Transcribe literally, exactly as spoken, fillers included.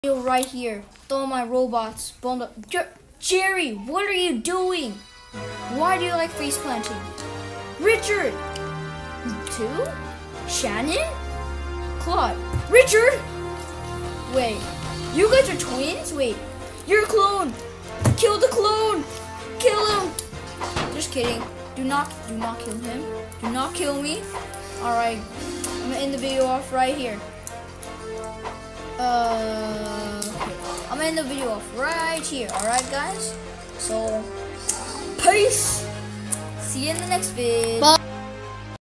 Right here. All my robots. Bomb Jer Jerry, what are you doing? Why do you like face planting? Richard! Two? Shannon? Claude. Richard! Wait, you guys are twins? Wait, you're a clone! Kill the clone! Kill him! Just kidding. Do not, do not kill him. Do not kill me. Alright, I'm gonna end the video off right here. Uh, okay. I'm gonna end the video off right here. Alright, guys? So, peace! See you in the next vid. Bye.